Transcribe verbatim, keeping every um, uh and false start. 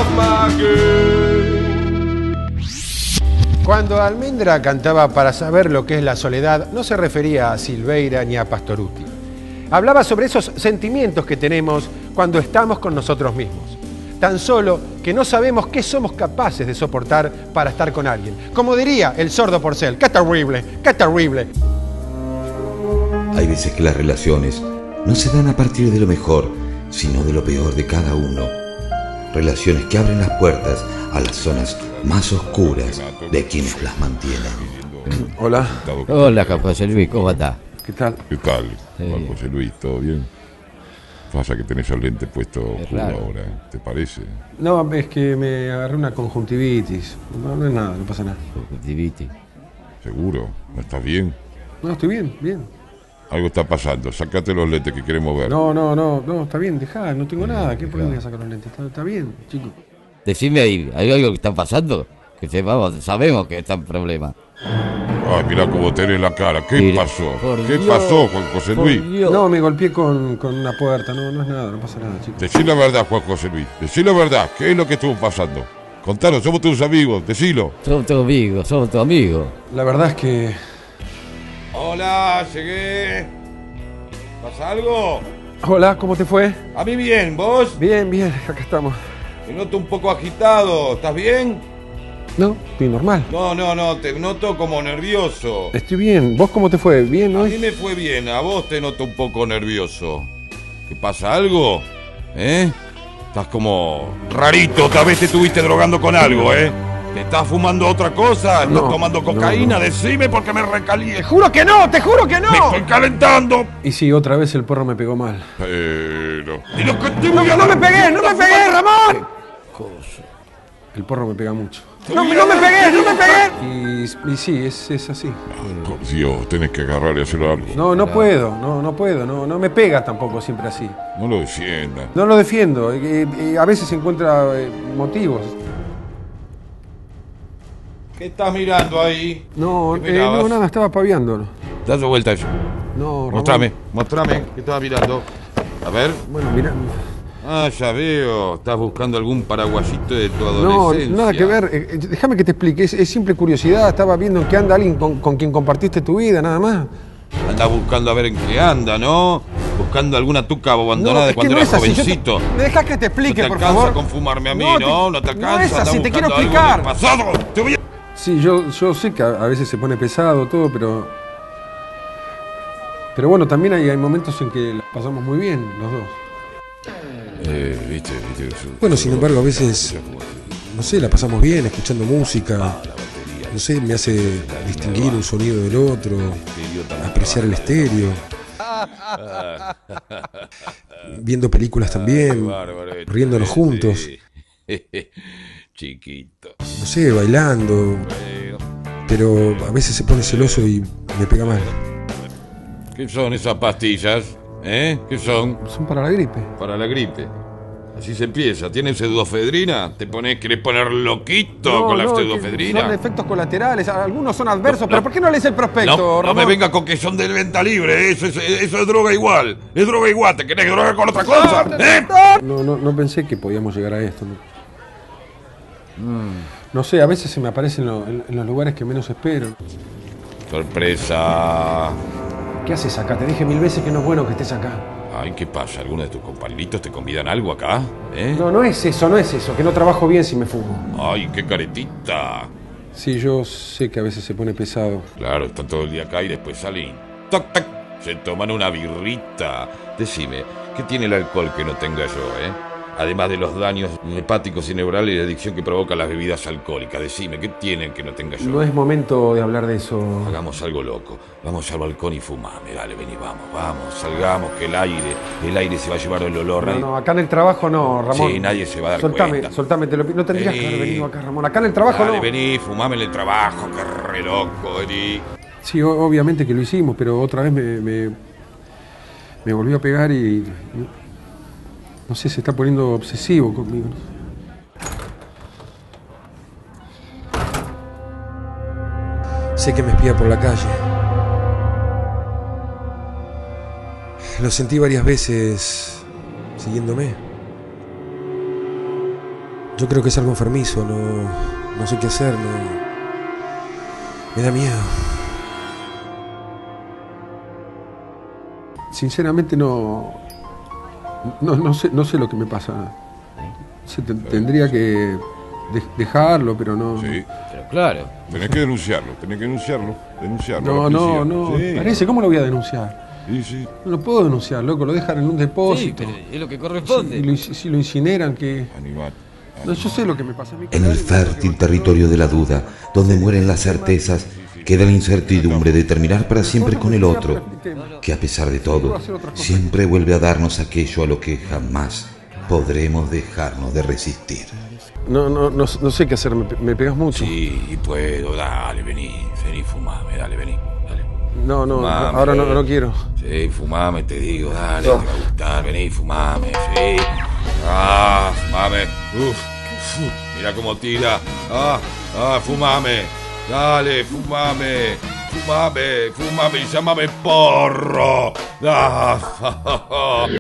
Cuando Almendra cantaba Para saber lo que es la soledad, no se refería a Silveira ni a Pastorutti. Hablaba sobre esos sentimientos que tenemos cuando estamos con nosotros mismos. Tan solo que no sabemos qué somos capaces de soportar para estar con alguien. Como diría el sordo Porcel, ¡qué terrible, qué terrible! Hay veces que las relaciones no se dan a partir de lo mejor, sino de lo peor de cada uno. Relaciones que abren las puertas a las zonas más oscuras de quienes las mantienen. Hola. Hola, José Luis, ¿cómo está? ¿Qué tal? ¿Qué tal, Sí. Juan José Luis? ¿Todo bien? Pasa que tenés el lente puesto oscuro raro. ahora, ¿te parece? No, es que me agarré una conjuntivitis. No, no es nada, no pasa nada. Conjuntivitis. ¿Seguro? ¿No estás bien? No, estoy bien, bien. Algo está pasando, sacate los lentes que queremos ver. No, no, no, no, está bien, dejá, no tengo nada. ¿Qué problema sacar los lentes? Está, está bien, chico. Decime ahí, ¿hay algo que está pasando? Que sepamos, sabemos que está en problema. Ay, mirá cómo tenés la cara. ¿Qué Mira, pasó? por ¿Qué Dios, pasó, Juan José por Luis? Dios. No, me golpeé con, con una puerta, no, no es nada, no pasa nada, chico. Decí la verdad, Juan José Luis. Decí la verdad. ¿Qué es lo que estuvo pasando? Contanos, somos tus amigos. Decilo. Somos tus amigos, somos tus amigos. La verdad es que... Hola, llegué. ¿Pasa algo? Hola, ¿cómo te fue? A mí bien, ¿vos? Bien, bien, acá estamos. Te noto un poco agitado. ¿Estás bien? No, estoy normal. No, no, no. Te noto como nervioso. Estoy bien. ¿Vos cómo te fue? ¿Bien A mí hoy? me fue bien, a vos te noto un poco nervioso. ¿Qué pasa algo? ¿Eh? Estás como rarito, otra vez te estuviste drogando con algo, ¿eh? ¿Te estás fumando otra cosa? ¿Estás No, tomando no, cocaína? no. Decime porque me recalié. ¡Te juro que no! ¡Te juro que no! ¡Me estoy calentando! Y sí, otra vez el porro me pegó mal. Pero... ¡Y lo que te ¡No, voy a no me dar! pegué! ¡No me pegué, Ramón! El porro me pega mucho. ¡No, me- no me pegué! ¡No me pegué! Y, y sí, es, es así. Por Dios, tenés que agarrar y hacer algo. No, no puedo, no, no puedo, no, no me pega tampoco siempre así. No lo defiendas. No lo defiendo, eh, eh, a veces encuentra eh, motivos. ¿Qué estás mirando ahí? No, ¿Qué eh, mirabas? no, nada, estaba paviando. Da tu vuelta eso. No, Ramón. Mostrame, mostrame. ¿Qué estabas mirando? A ver. Bueno, mira. Ah, ya veo. Estás buscando algún paraguayito de tu No, adolescencia. nada que ver. eh, eh, déjame que te explique. Es, es simple curiosidad. Estaba viendo en qué anda alguien con, con quien compartiste tu vida, nada más. Anda buscando a ver en qué anda, ¿no? Buscando alguna tuca abandonada de es que cuando no eras es así. Yo te- jovencito. Deja que te No explique, te por alcanza favor. con fumarme a mí, No, ¿no? te- No te no alcanza. es así, Andás te quiero buscando algo explicar. del pasado. Te voy a... Sí, yo, yo sé que a, a veces se pone pesado todo, pero... Pero bueno, también hay, hay momentos en que la pasamos muy bien, los dos. Eh, viste, viste. Bueno, sin embargo, a veces, no sé, la pasamos bien escuchando música. No sé, me hace distinguir un sonido del otro, apreciar el estéreo. Viendo películas también, riéndonos juntos. Chiquito. No sé, bailando. Pero a veces se pone celoso y me pega mal. ¿Qué son esas pastillas? ¿Eh? ¿Qué son? Son para la gripe. Para la gripe. Así se empieza. ¿Tienes pseudoefedrina? ¿Te pones, querés poner loquito con la que pseudoefedrina? son efectos colaterales, algunos son adversos, pero ¿por qué no lees el prospecto, No, no Ramón? me venga con que son de venta libre, eso es, eso es droga igual. Es droga igual, ¿te querés drogar con otra cosa? ¿Eh? No, no, no pensé que podíamos llegar a esto. No, No sé, a veces se me aparecen lo- en, en los lugares que menos espero. Sorpresa. ¿Qué haces acá? Te dije mil veces que no es bueno que estés acá. Ay, ¿qué pasa? ¿Alguno de tus compañeritos te convidan algo acá? ¿Eh? No, no es eso, no es eso, que no trabajo bien si me fumo. Ay, qué caretita. Sí, yo sé que a veces se pone pesado. Claro, están todo el día acá y después salen. ¡Tac, tac! Se toman una birrita. Decime, ¿qué tiene el alcohol que no tenga yo, eh? Además de los daños hepáticos y neurales y la adicción que provocan las bebidas alcohólicas. Decime, ¿qué tienen que no tenga yo? No es momento de hablar de eso. Hagamos algo loco. Vamos al balcón y fumame. Dale, vení, vamos, vamos. Salgamos, que el aire, el aire se va a llevar el olor. No, nadie- no, acá en el trabajo no, Ramón. Sí, nadie se va a dar soltame, cuenta. Soltame, te lo pido. No tendrías Vení. que haber venido acá, Ramón. Acá en el trabajo Dale, no. vení, fumame en el trabajo, que re loco, vení. Sí, o- obviamente que lo hicimos, pero otra vez me, me, me volvió a pegar y... No sé, se está poniendo obsesivo conmigo. Sé que me espía por la calle. Lo sentí varias veces siguiéndome. Yo creo que es algo enfermizo, no, no sé qué hacer, no. Me da miedo. Sinceramente no, no, no sé, no sé lo que me pasa. Se te- tendría que de- dejarlo, pero no. Sí. Pero claro. Tenés que denunciarlo, tenés que denunciarlo. Denunciarlo. No, a la no, policía. no. Sí. Parece, ¿cómo lo voy a denunciar? Sí, sí. No lo puedo denunciar, loco, lo dejan en un Sí, depósito. pero es lo que Si corresponde. lo, inci- si lo incineran, que. Animal. No, yo sé lo que me pasa a mí. En el fértil territorio de la duda, donde mueren las certezas, queda la incertidumbre de terminar para siempre con el otro, que a pesar de todo, siempre vuelve a darnos aquello a lo que jamás podremos dejarnos de resistir. No, no, no, no sé qué hacer, me, me pegas mucho. Sí, puedo. Dale, vení. Vení, fumame. Dale, vení. Dale. No, no, Fumame. ahora no, no quiero. Sí, fumame, te digo. Dale, te va a gustar. Vení, fumame. Sí. Ah, fumame. Uf. Uf, mira cómo tira. Ah, ah, fumame. Dale, fumame. Fumame, fumame y llámame porro. Ah,